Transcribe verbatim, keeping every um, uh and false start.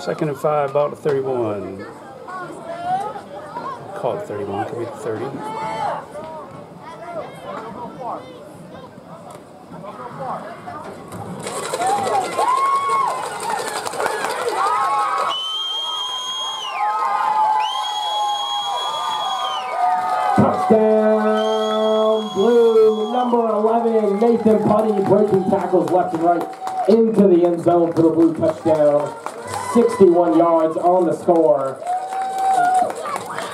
Second and five, ball to thirty-one. Call it thirty-one, could be thirty. Touchdown, Blue, number eleven, Nathan Putty, breaking tackles left and right into the end zone for the Blue touchdown. sixty-one yards on the score.